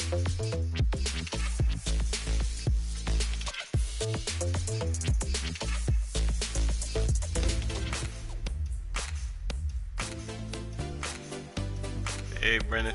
Hey, Brennan.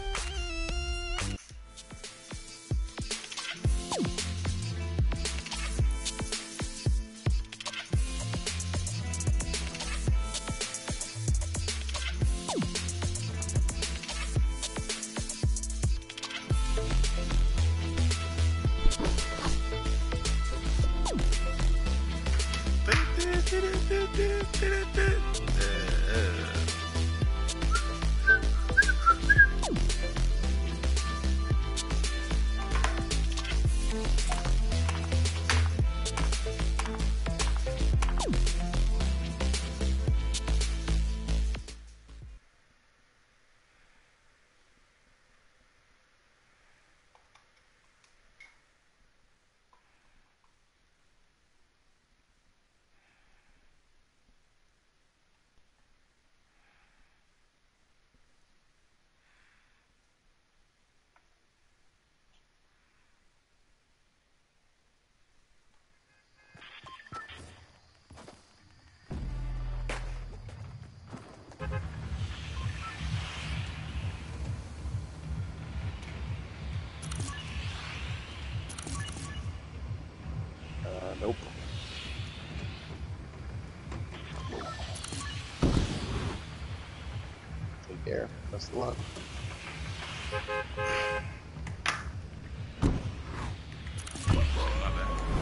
Nope. Take care. Best of luck. My bad.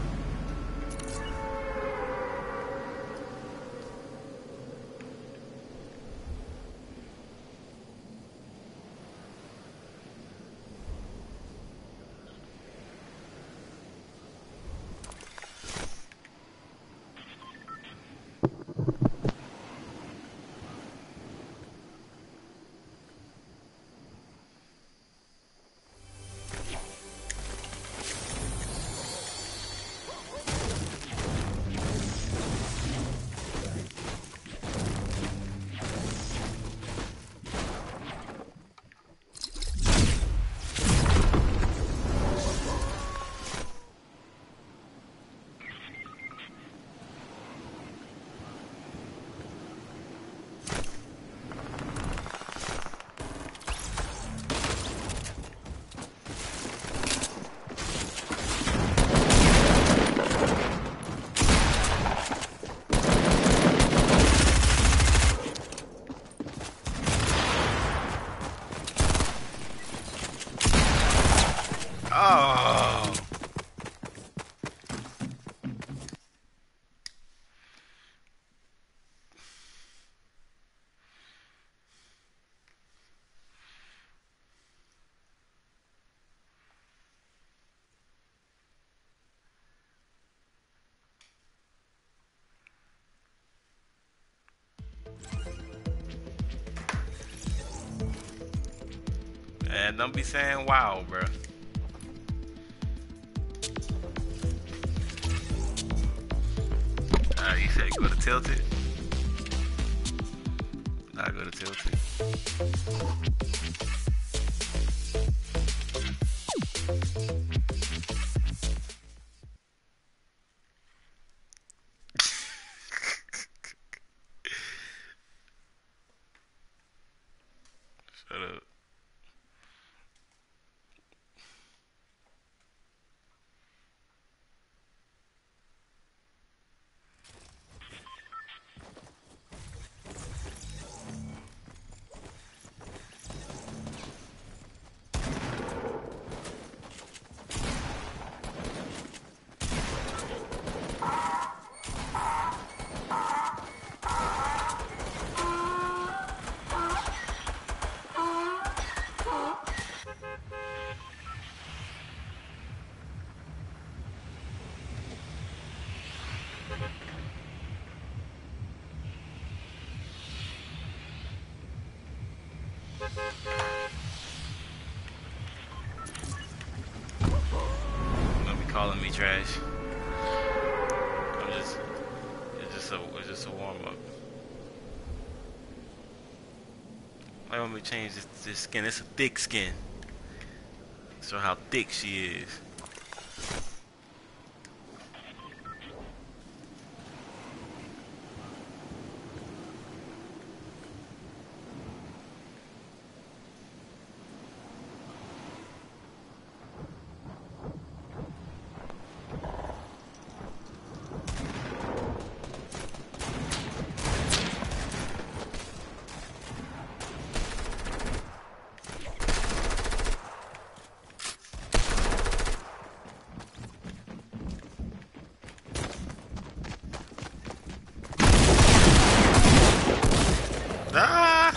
Oh, man, don't be saying wow, bro. You said go to Tilted? I go to Tilted. Shut up. Don't be calling me trash. I'm just, it's just a warm up. Why want me to change this skin? It's a thick skin. Show how thick she is. Ah!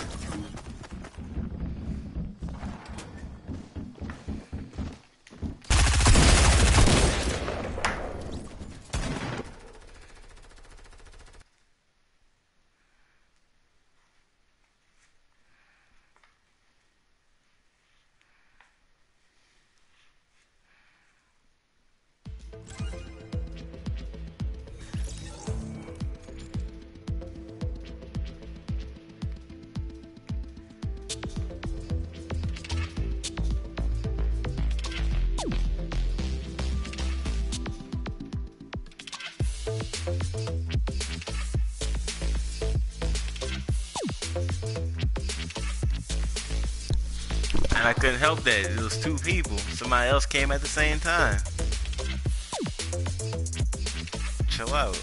And I couldn't help that. It was two people. Somebody else came at the same time. Chill out.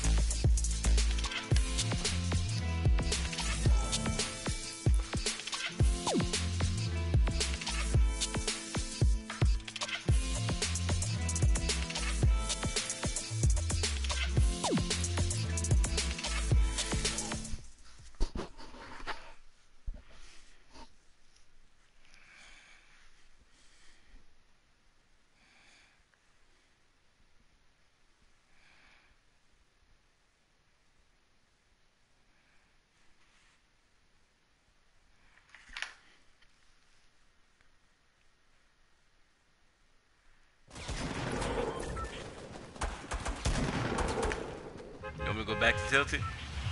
You want me to go back to Tilted?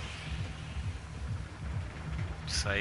Psych.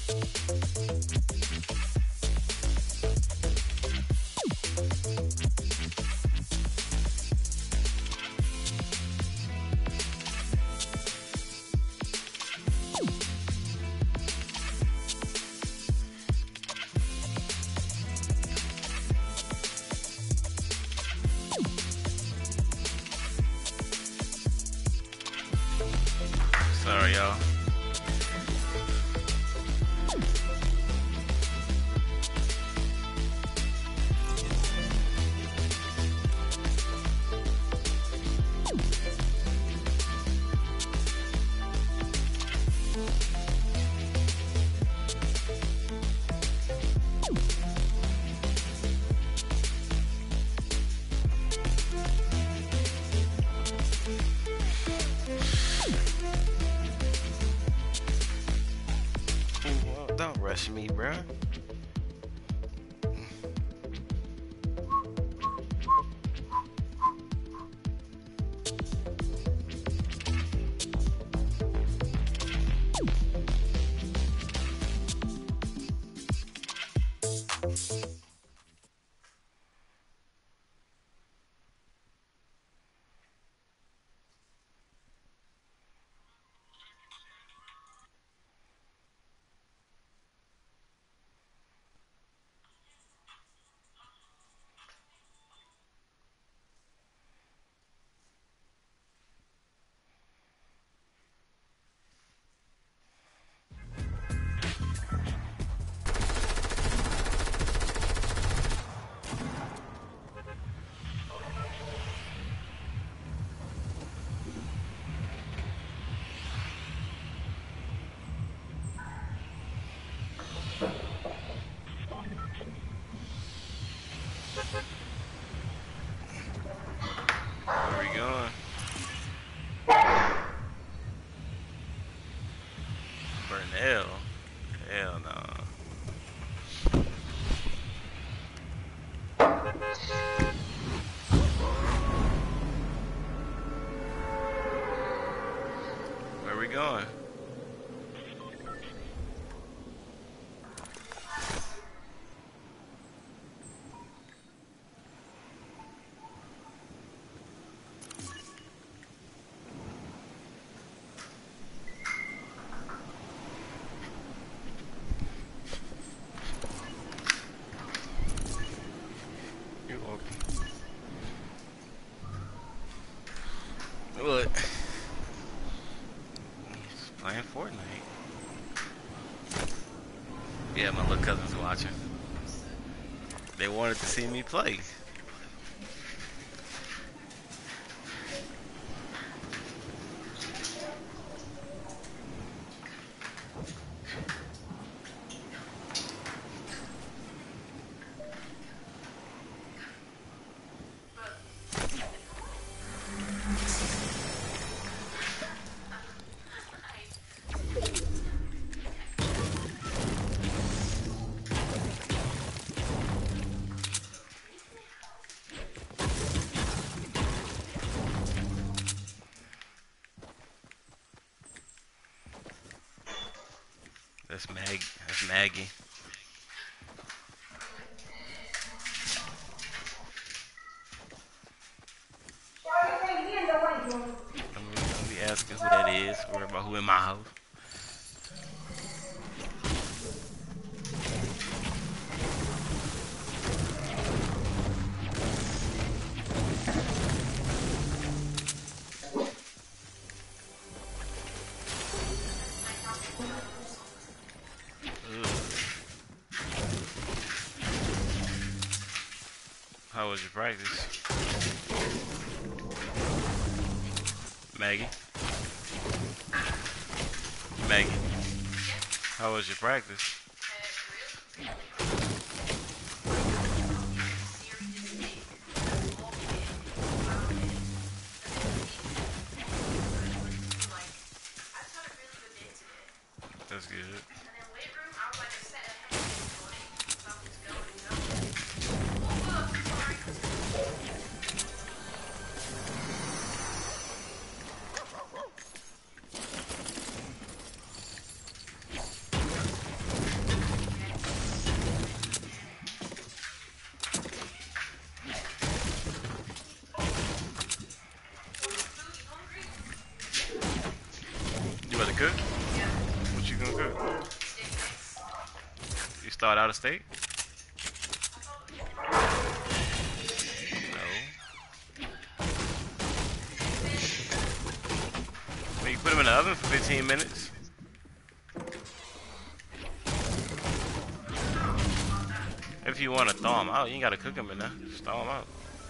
Sorry, y'all. Don't rush me, bruh. Where we going? Burnell? Hell no. Where we going? You're welcome. What? Playing Fortnite. Yeah, my little cousin's watching. They wanted to see me play. That's Maggie. I'm be asking who that is. Worry about who in my house. Ugh. How was your practice? Maggie? Maggie? How was your practice? That's good. start out of state? No. Well, you put them in the oven for 15 minutes. If you want to thaw them out, you ain't gotta cook them in there. Just thaw them out.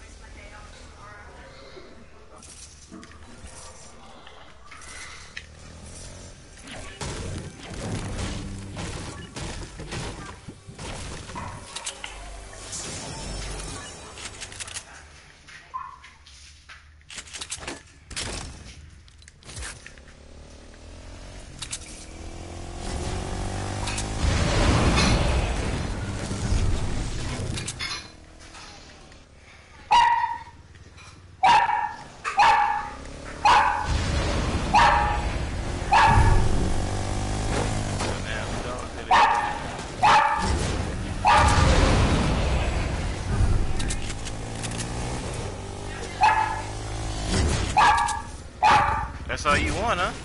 That's all you want, huh?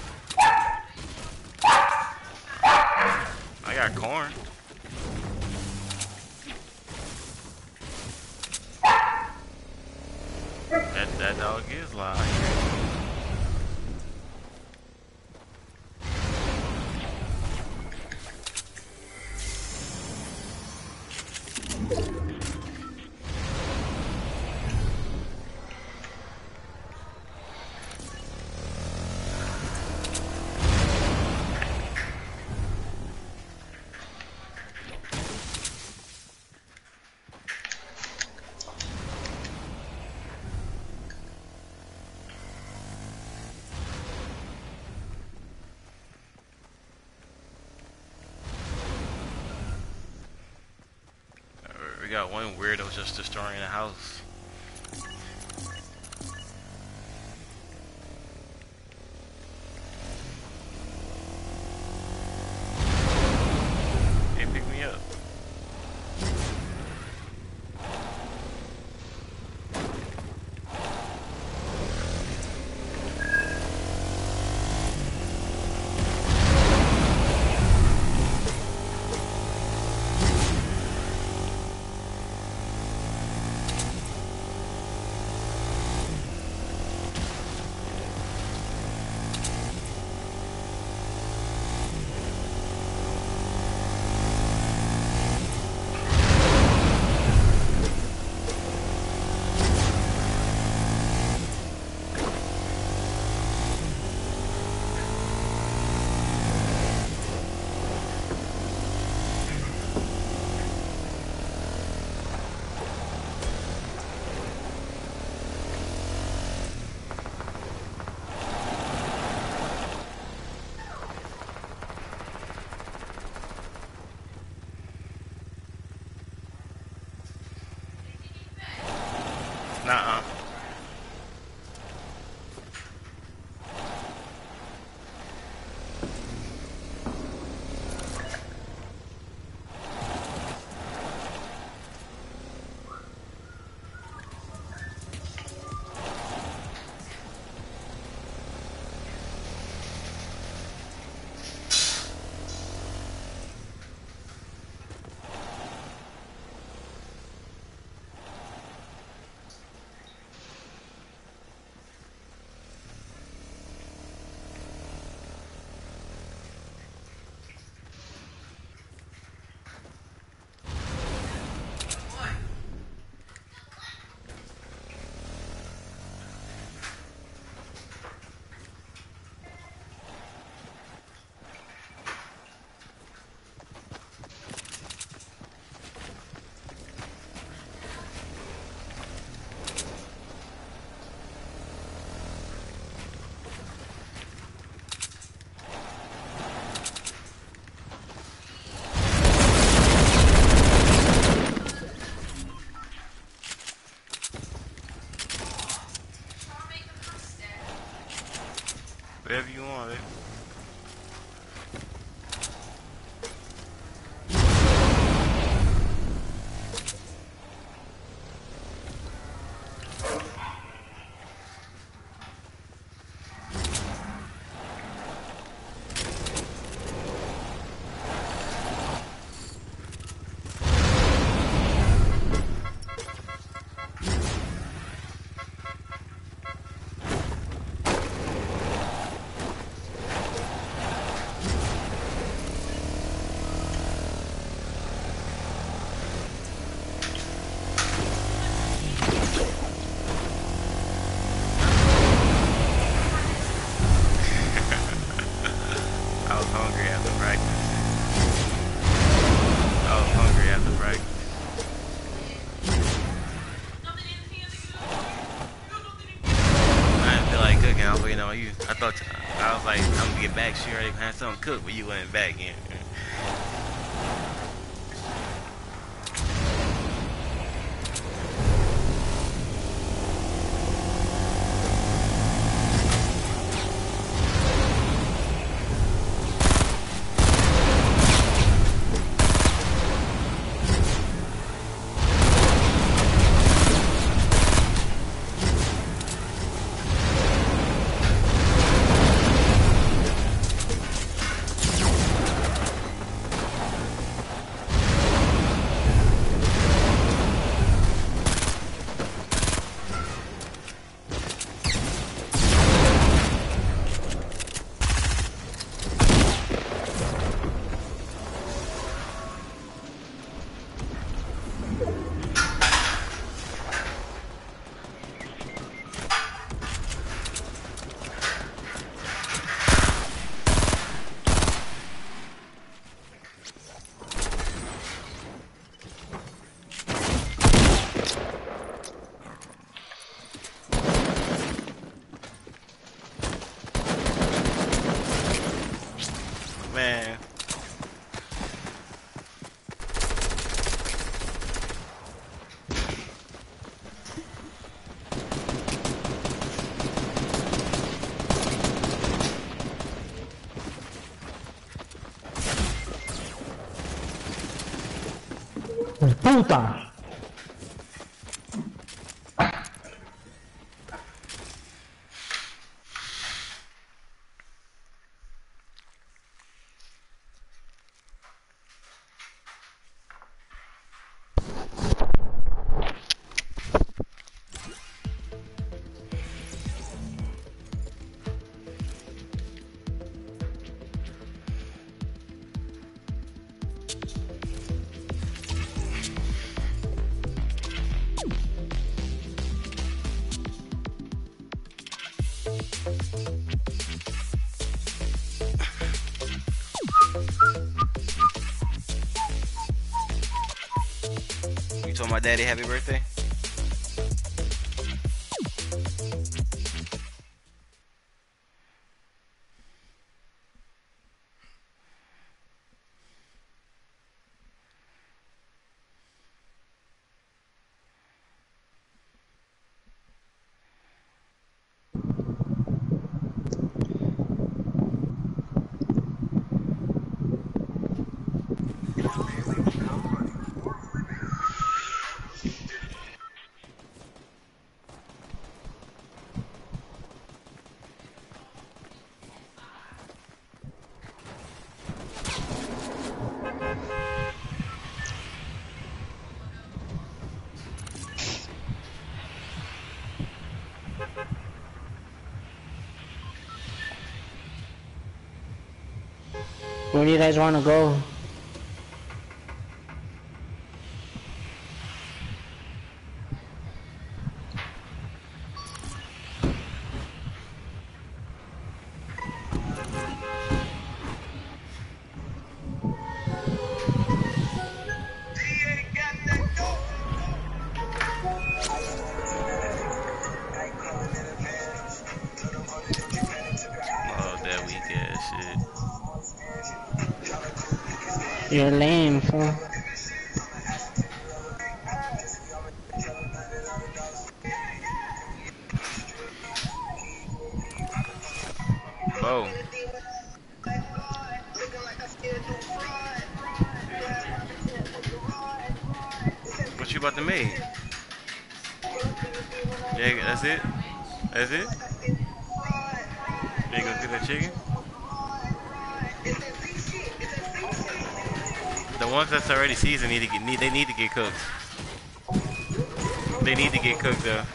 I got corn. That dog is lying. We got one weirdo just destroying the house. Hey, pick me up. Nuh-uh. went back, she already had something cooked when you went back in. Man. Puta! You told my daddy happy birthday? Where do you guys want to go? Oh, that weak ass shit. You're lame, fool. Bo. What you about to make? Yeah, that's it? That's it? You ain't gonna cook that chicken? The ones that's already seasoned need to get cooked. They need to get cooked though.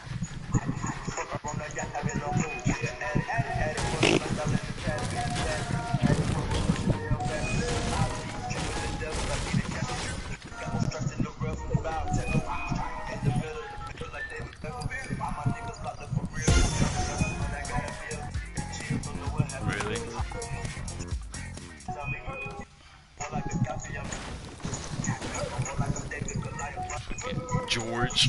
Really? George.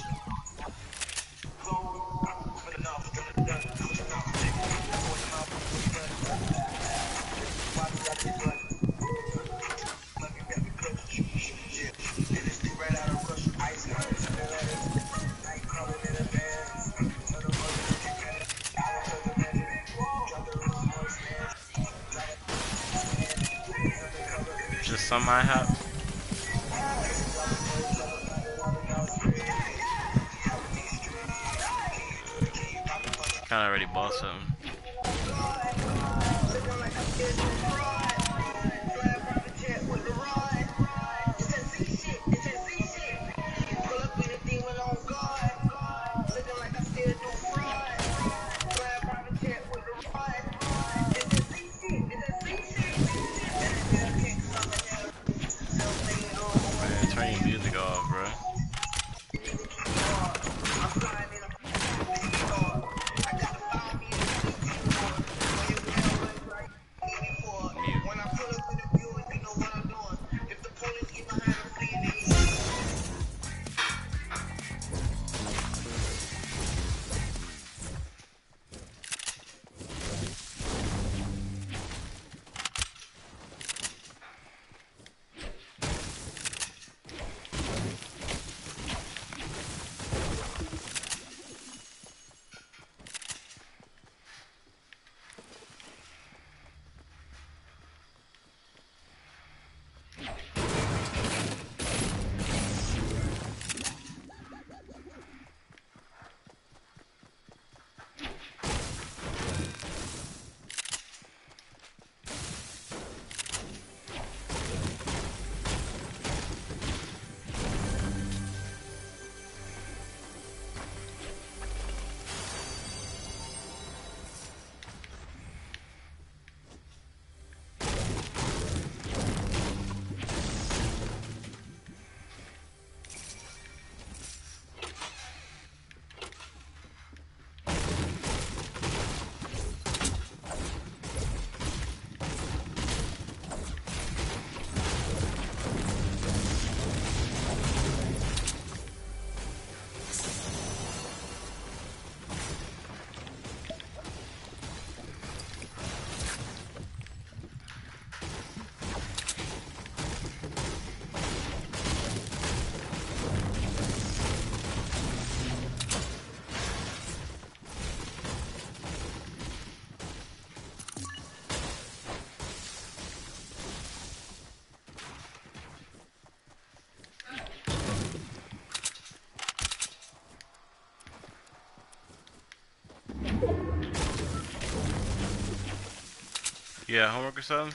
some IHOP. Kinda already bought something. Man, turn your music off, bro. Mute. You got homework or something?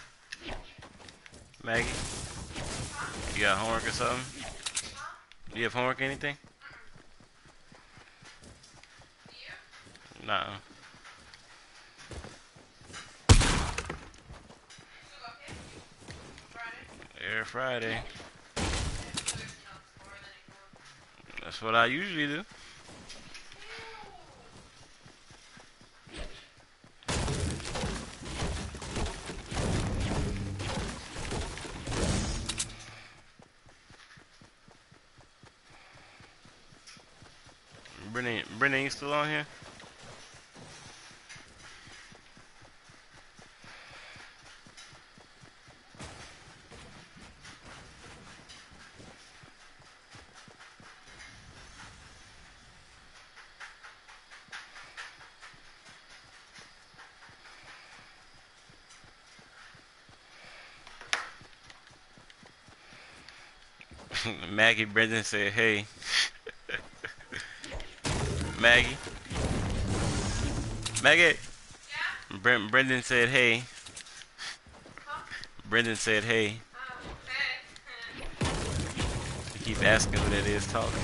Maggie? You got homework or something? Do you have homework or anything? Nah. Every Friday. That's what I usually do. Brendan, you still on here? Maggie, Brendan said, hey. Maggie? Maggie? Yeah? Brendan said, hey. Huh? Brendan said, hey. Oh, okay. You keep asking who that is talking.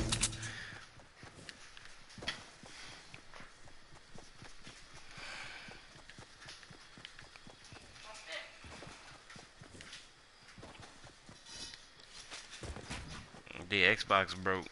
The Xbox broke.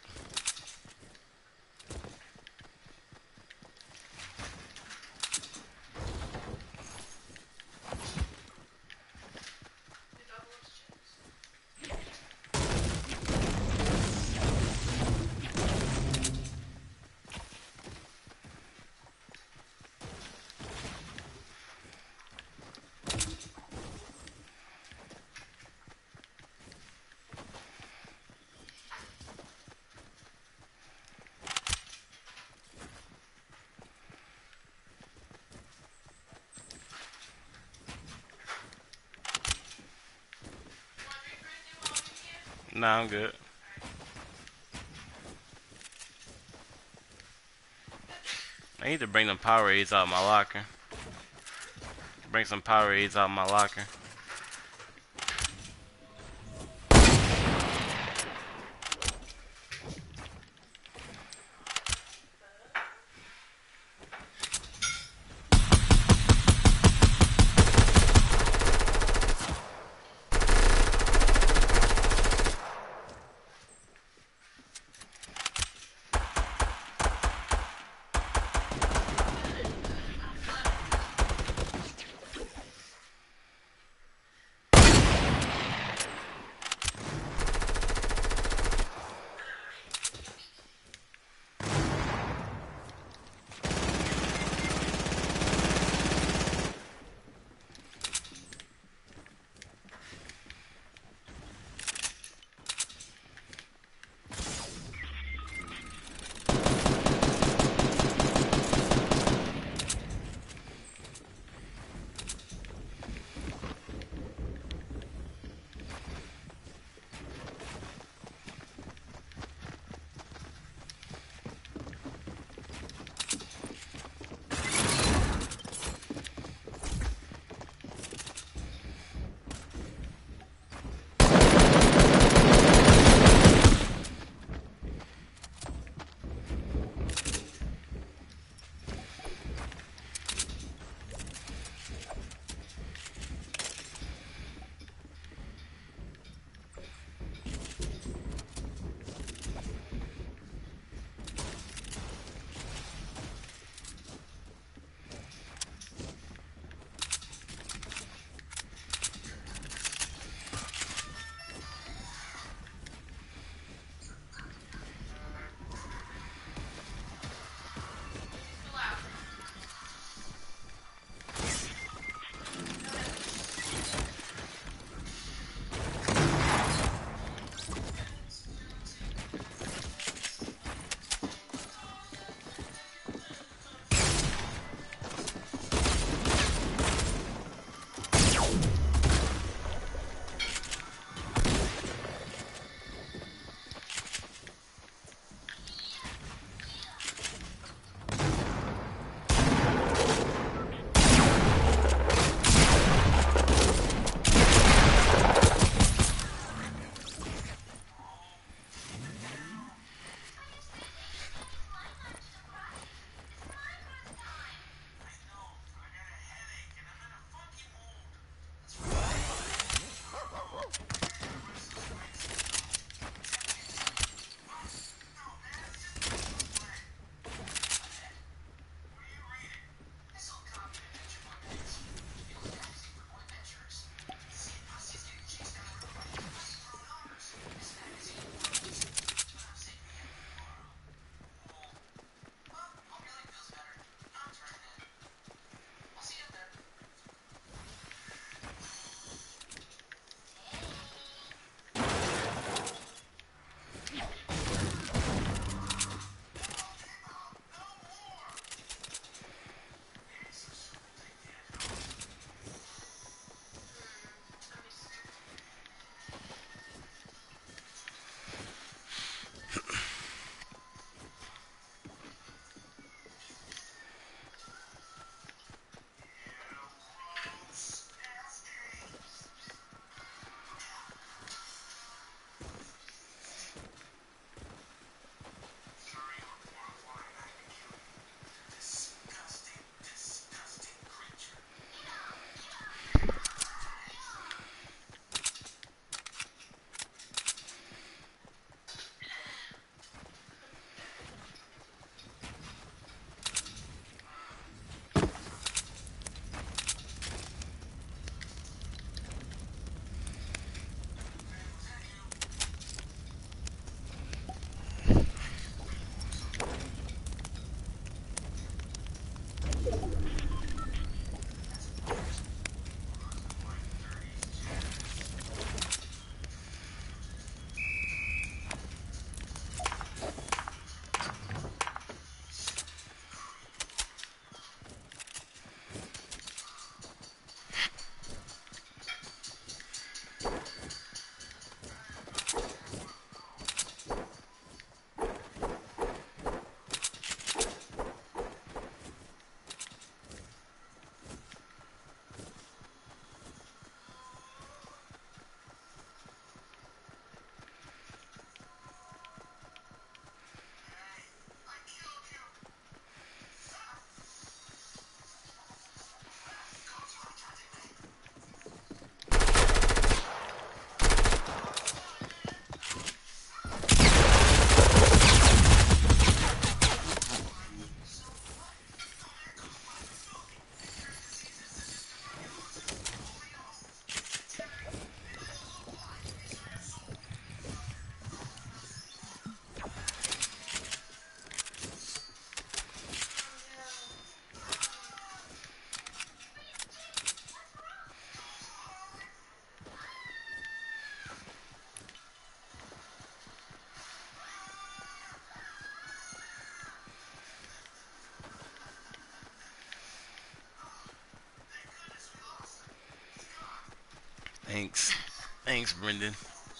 Nah, I'm good. I need to bring them Powerades out my locker. Bring some Powerades out my locker. Thanks. Thanks, Brendan.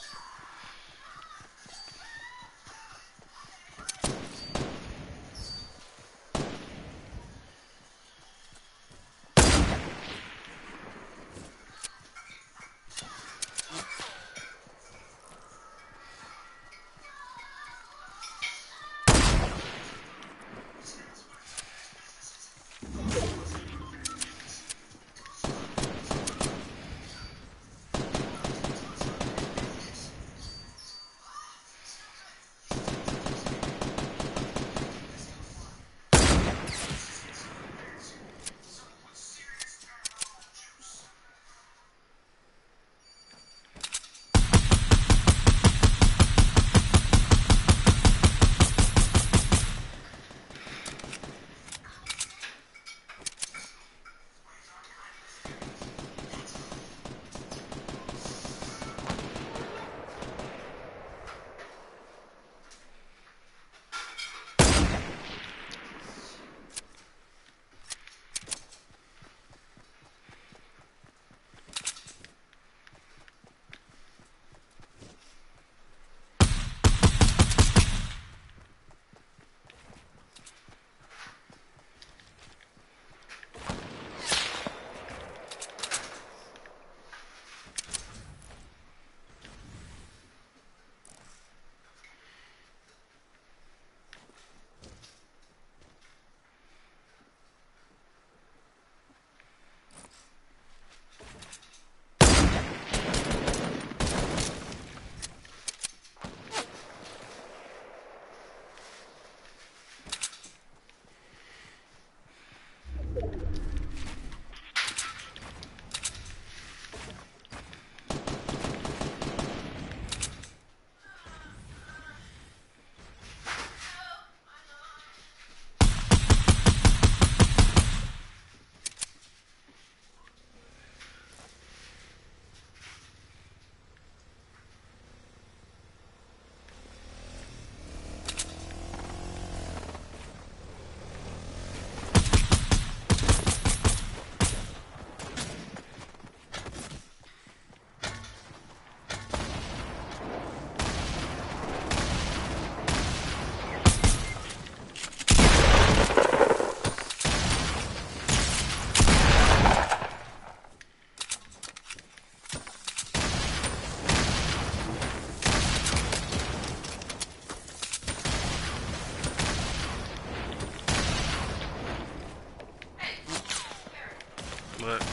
Look.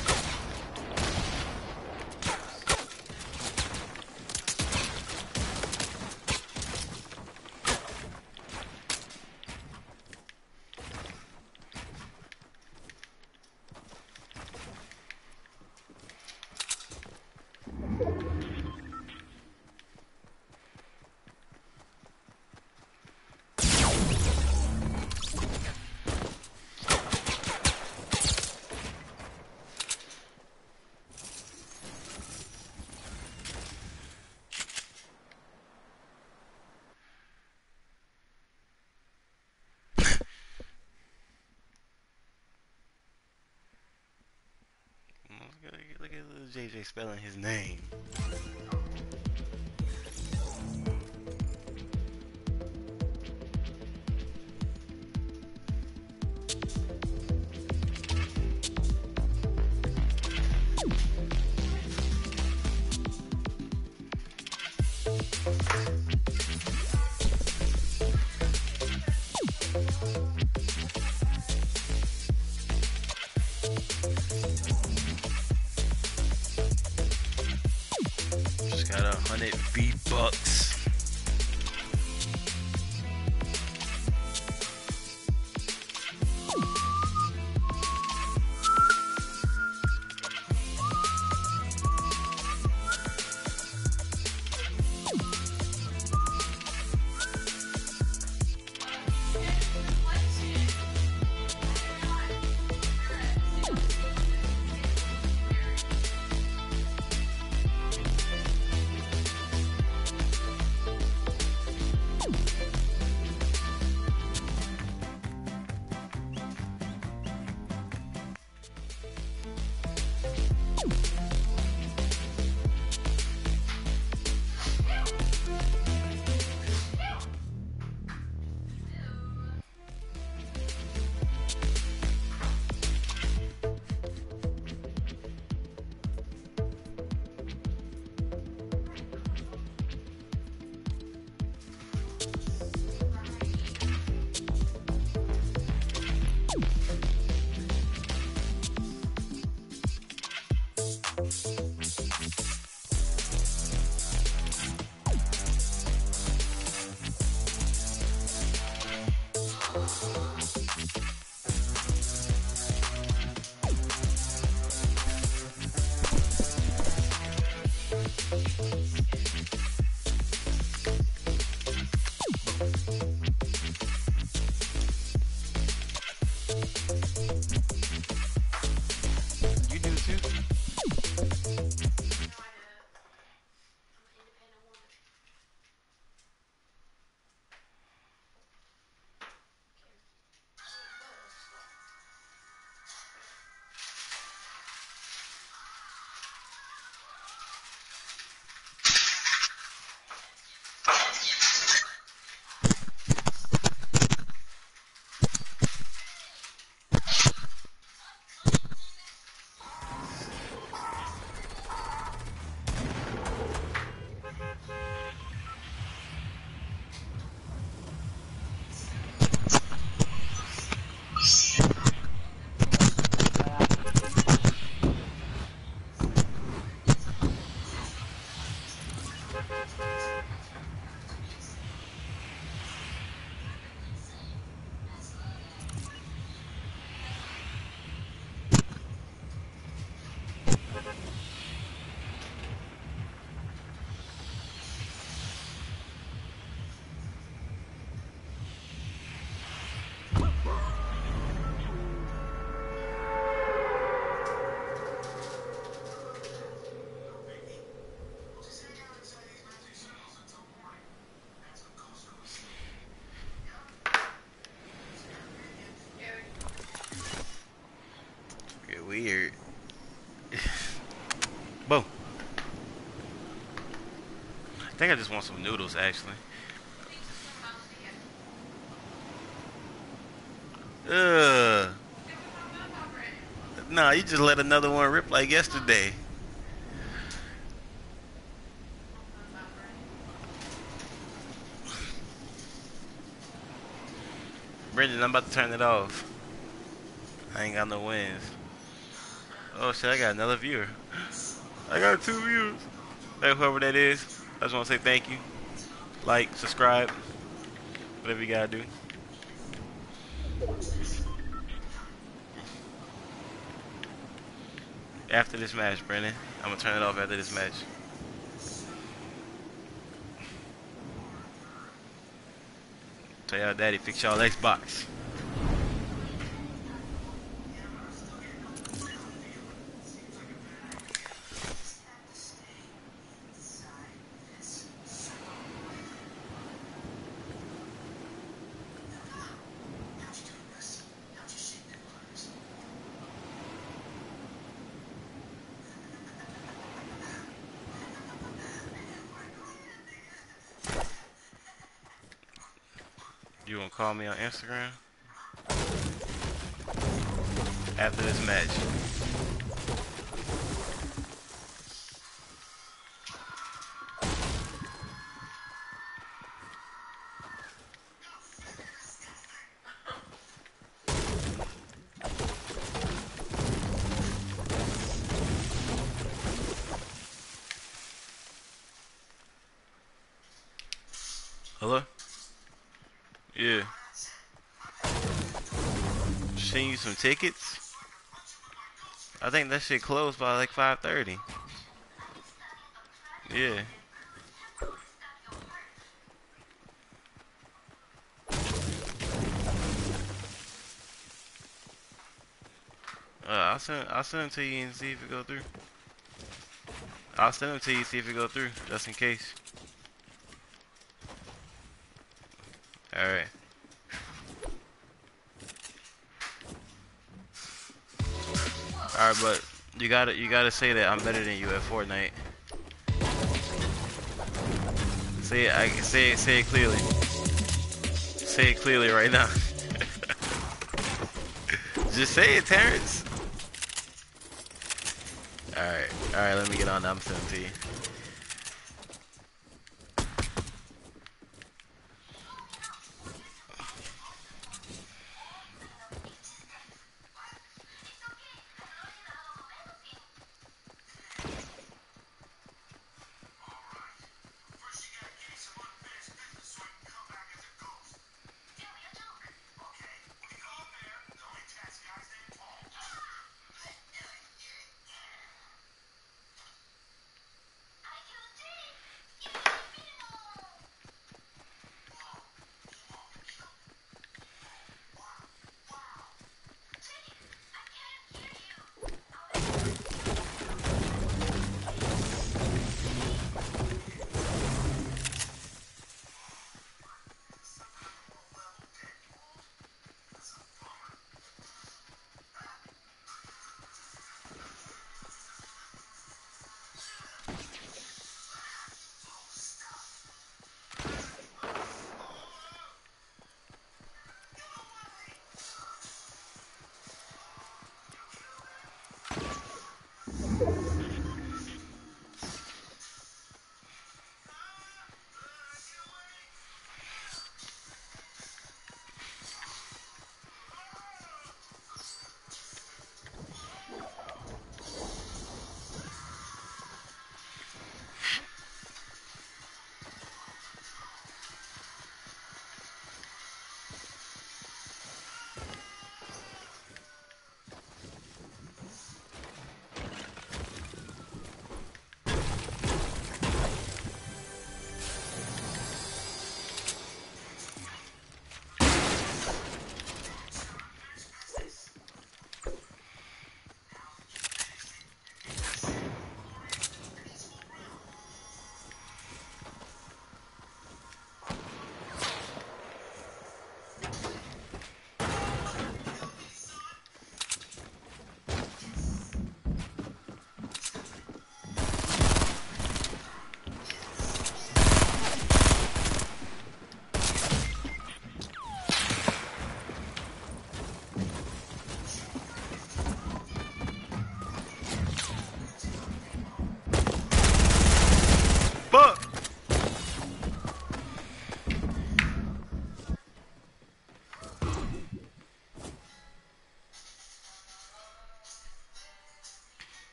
Look at little JJ spelling his name. Just got 100 V-Bucks. think I just want some noodles, actually. Ugh. Nah, you just let another one rip like yesterday. Brendan, I'm about to turn it off. I ain't got no wins. Oh shit, I got another viewer. I got 2 viewers. Hey, whoever that is, I just want to say thank you. Like, subscribe, whatever you gotta do. After this match, Brendan, I'm gonna turn it off after this match. Tell y'all daddy, fix y'all Xbox. You gonna call me on Instagram? After this match. Hello? Yeah. Send you some tickets? I think that shit closed by like 5:30. Yeah. I'll send them to you and see if it go through. I'll send them to you, see if it go through, just in case. Alright. Alright, but you gotta say that I'm better than you at Fortnite. Say it clearly. Say it clearly right now. Just say it, Terrence. Alright, let me get on. I'm sending to you.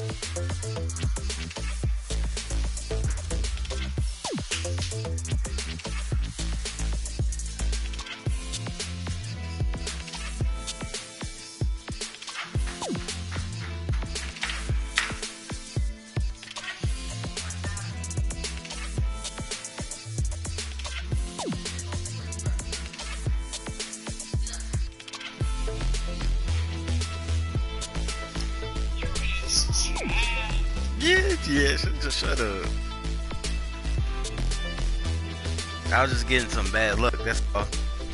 Yeah, just shut up. I was just getting some bad luck, that's all.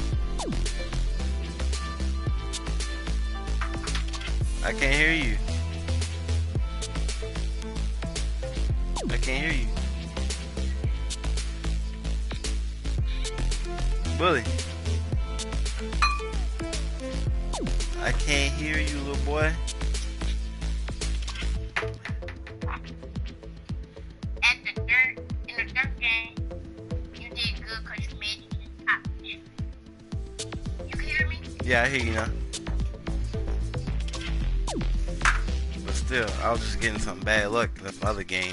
I can't hear you. I can't hear you. Bully. I can't hear you, little boy. Yeah, I hear you now. But still, I was just getting some bad luck in the other games.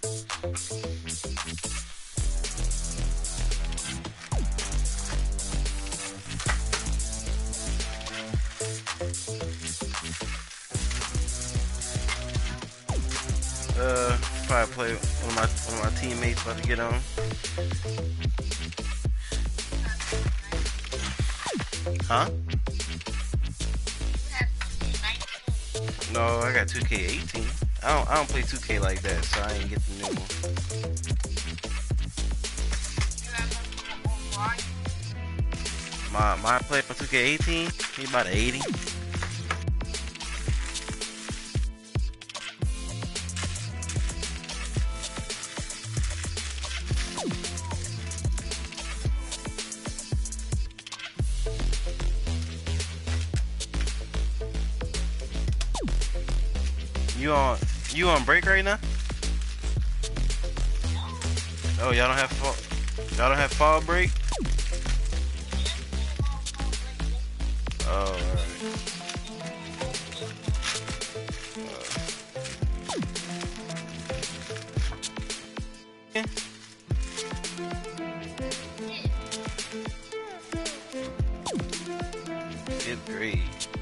Probably play one of my teammates about to get on. Huh? No, I got 2K18. I don't play 2K like that, so I ain't get the new one. My player for 2K18, he about 80. You on break right now? Oh, y'all don't have fall break? Oh, alright. Yeah. Fifth grade.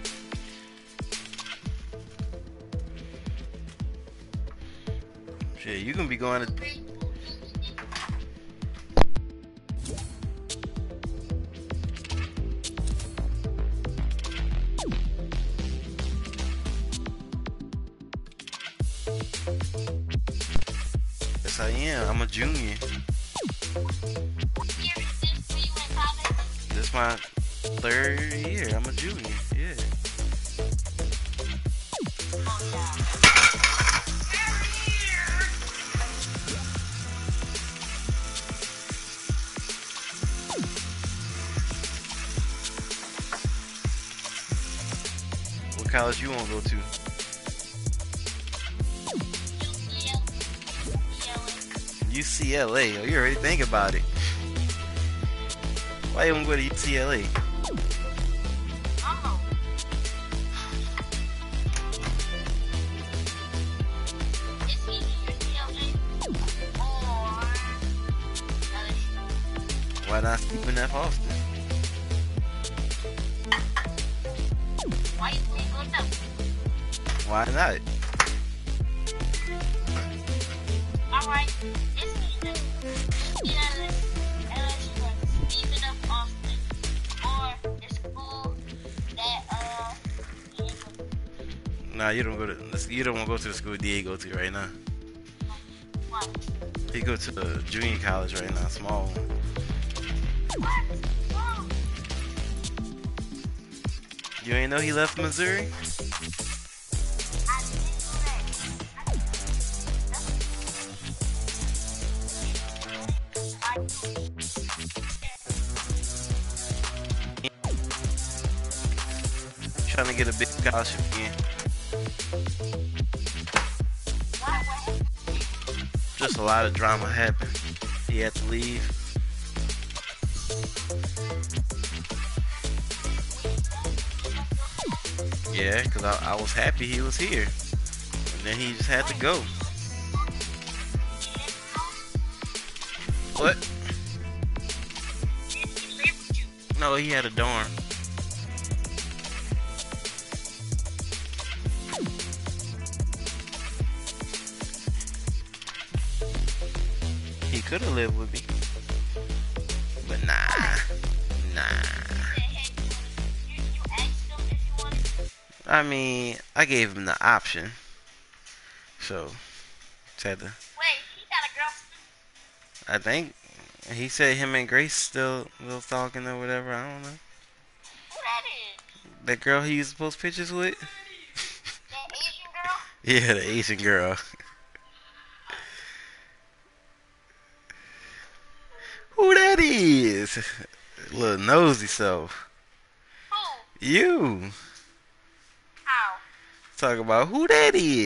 Shit, you gonna be going to... Yes, I am. I'm a junior. This is my third year. I'm a junior. Yeah. What college you wanna go to? UCLA. Oh, you already think about it. Why you wanna go to UCLA? Why not Stephen F. Austin? Why not? Alright, it's either Stephen F. Austin or the school that Nah, you don't want to go to the school Diego to right now. what? He go to the junior college right now, small one. What? Oh, You ain't know he left Missouri? I didn't know that. Trying to get a big scholarship again. Just a lot of drama happened. He had to leave. Yeah, because I was happy he was here. Then he just had to go. What? Did he live with you? No, he had a dorm. He could have lived with me. But nah. You asked him if you wanted to. I mean, I gave him the option. So, just had to. Wait, he got a girlfriend. I think he said him and Grace still talking or whatever. I don't know. Who that is? That girl he used to post pictures with? That Asian girl? Yeah, the Asian girl. Who that is? Little nosy self. Who? You. How? Talk about who that is.